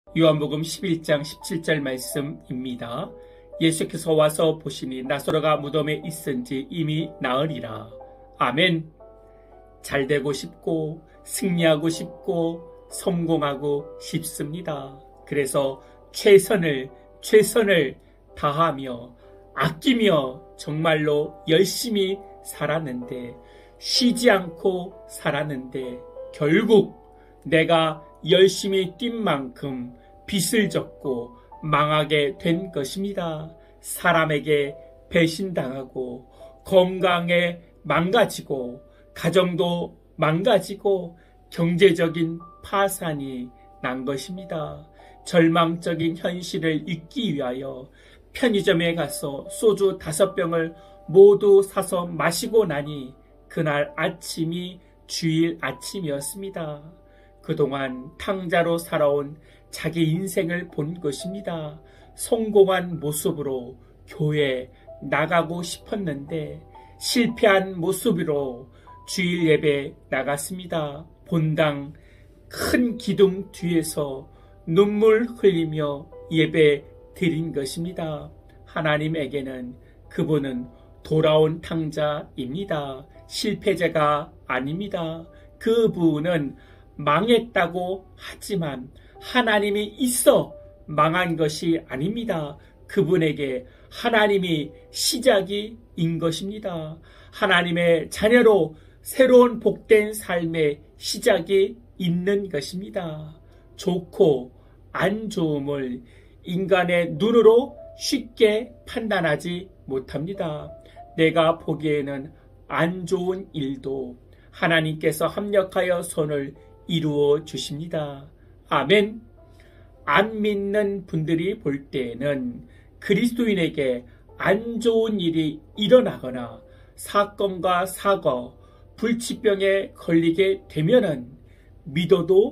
요한복음 11장 17절 말씀입니다. 예수께서 와서 보시니 나사로가 무덤에 있은지 이미 나으리라. 아멘. 잘되고 싶고 승리하고 싶고 성공하고 싶습니다. 그래서 최선을 다하며 아끼며 정말로 열심히 살았는데, 쉬지 않고 살았는데 결국 내가 열심히 뛴 만큼 빚을 졌고 망하게 된 것입니다. 사람에게 배신당하고 건강에 망가지고 가정도 망가지고 경제적인 파산이 난 것입니다. 절망적인 현실을 잊기 위하여 편의점에 가서 소주 5병을 모두 사서 마시고 나니 그날 아침이 주일 아침이었습니다. 그동안 탕자로 살아온 자기 인생을 본 것입니다. 성공한 모습으로 교회 나가고 싶었는데 실패한 모습으로 주일 예배 나갔습니다. 본당 큰 기둥 뒤에서 눈물 흘리며 예배 드린 것입니다. 하나님에게는 그분은 돌아온 탕자입니다. 실패자가 아닙니다. 그분은 망했다고 하지만 하나님이 있어 망한 것이 아닙니다. 그분에게 하나님이 시작인 것입니다. 하나님의 자녀로 새로운 복된 삶의 시작이 있는 것입니다. 좋고 안 좋음을 인간의 눈으로 쉽게 판단하지 못합니다. 내가 보기에는 안 좋은 일도 하나님께서 합력하여 선을 이루어 주십니다. 아멘. 안 믿는 분들이 볼 때에는 그리스도인에게 안 좋은 일이 일어나거나 사건과 사고, 불치병에 걸리게 되면은 믿어도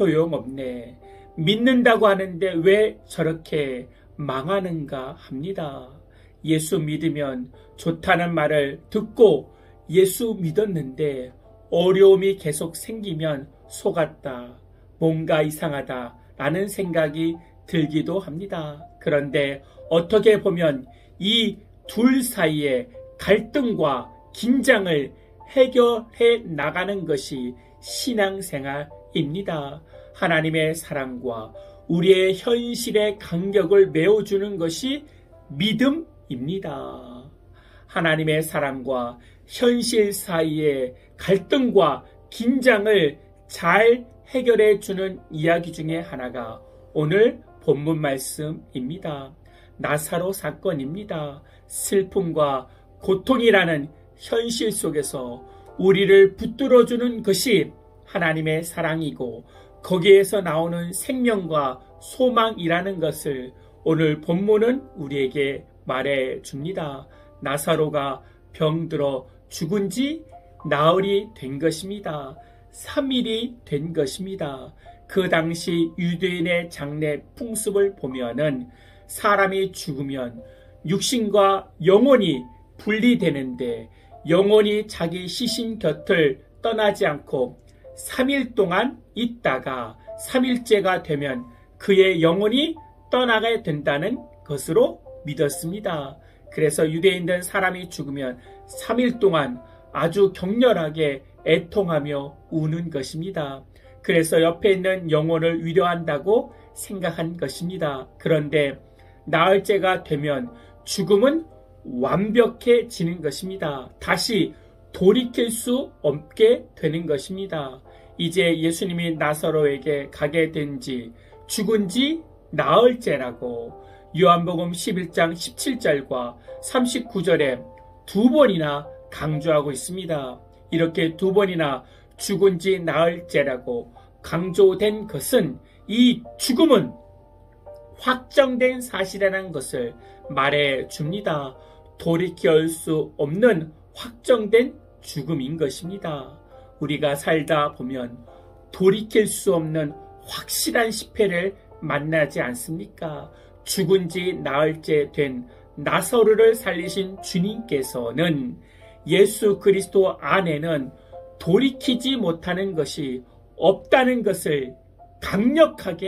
소용없네. 믿는다고 하는데 왜 저렇게 망하는가 합니다. 예수 믿으면 좋다는 말을 듣고 예수 믿었는데 어려움이 계속 생기면 속았다, 뭔가 이상하다 라는 생각이 들기도 합니다. 그런데 어떻게 보면 이 둘 사이의 갈등과 긴장을 해결해 나가는 것이 신앙생활입니다. 하나님의 사랑과 우리의 현실의 간격을 메워주는 것이 믿음입니다. 하나님의 사랑과 현실 사이의 갈등과 긴장을 잘 해결해 주는 이야기 중에 하나가 오늘 본문 말씀입니다. 나사로 사건입니다. 슬픔과 고통이라는 현실 속에서 우리를 붙들어주는 것이 하나님의 사랑이고 거기에서 나오는 생명과 소망이라는 것을 오늘 본문은 우리에게 말해 줍니다. 나사로가 병들어 죽은 지 나흘이 된 것입니다. 3일이 된 것입니다. 그 당시 유대인의 장례 풍습을 보면은 사람이 죽으면 육신과 영혼이 분리되는데 영혼이 자기 시신 곁을 떠나지 않고 3일 동안 있다가 3일째가 되면 그의 영혼이 떠나게 된다는 것으로 믿었습니다. 그래서 유대인들은 사람이 죽으면 3일 동안 아주 격렬하게 애통하며 우는 것입니다. 그래서 옆에 있는 영혼을 위로한다고 생각한 것입니다. 그런데 나흘째가 되면 죽음은 완벽해지는 것입니다. 다시 돌이킬 수 없게 되는 것입니다. 이제 예수님이 나사로에게 가게 된 지 죽은 지 나흘째라고 요한복음 11장 17절과 39절에 2번이나 강조하고 있습니다. 이렇게 2번이나 죽은 지 나흘째라고 강조된 것은 이 죽음은 확정된 사실이라는 것을 말해 줍니다. 돌이킬 수 없는 확정된 죽음인 것입니다. 우리가 살다 보면 돌이킬 수 없는 확실한 실패를 만나지 않습니까? 죽은 지 나흘째 된 나사로를 살리신 주님께서는 예수 그리스도 안에는 돌이키지 못하는 것이 없다는 것을 강력하게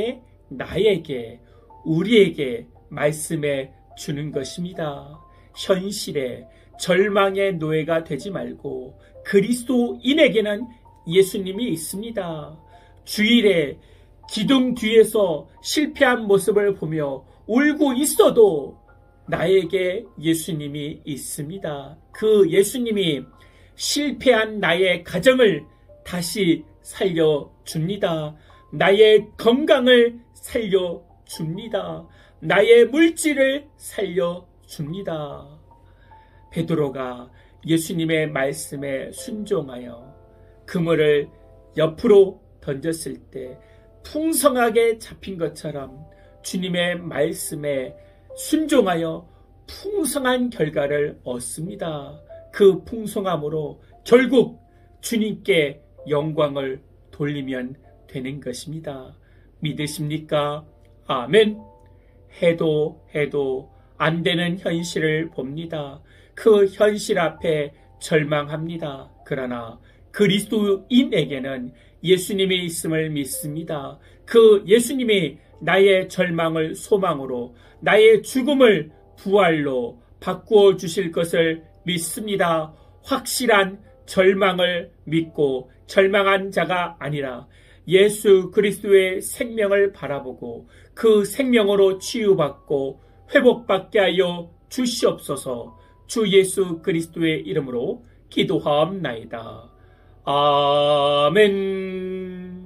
나에게, 우리에게 말씀해 주는 것입니다. 현실에 절망의 노예가 되지 말고 그리스도인에게는 예수님이 있습니다. 주일에 기둥 뒤에서 실패한 모습을 보며 울고 있어도 나에게 예수님이 있습니다. 그 예수님이 실패한 나의 가정을 다시 살려줍니다. 나의 건강을 살려줍니다. 나의 물질을 살려줍니다. 베드로가 예수님의 말씀에 순종하여 그물을 옆으로 던졌을 때 풍성하게 잡힌 것처럼 주님의 말씀에 순종하여 풍성한 결과를 얻습니다. 그 풍성함으로 결국 주님께 영광을 돌리면 되는 것입니다. 믿으십니까? 아멘. 해도 안 되는 현실을 봅니다. 그 현실 앞에 절망합니다. 그러나 그리스도인에게는 예수님이 있음을 믿습니다. 그 예수님이 나의 절망을 소망으로, 나의 죽음을 부활로 바꾸어 주실 것을 믿습니다. 확실한 절망을 믿고 절망한 자가 아니라 예수 그리스도의 생명을 바라보고 그 생명으로 치유받고 회복받게 하여 주시옵소서. 주 예수 그리스도의 이름으로 기도하옵나이다. 아멘.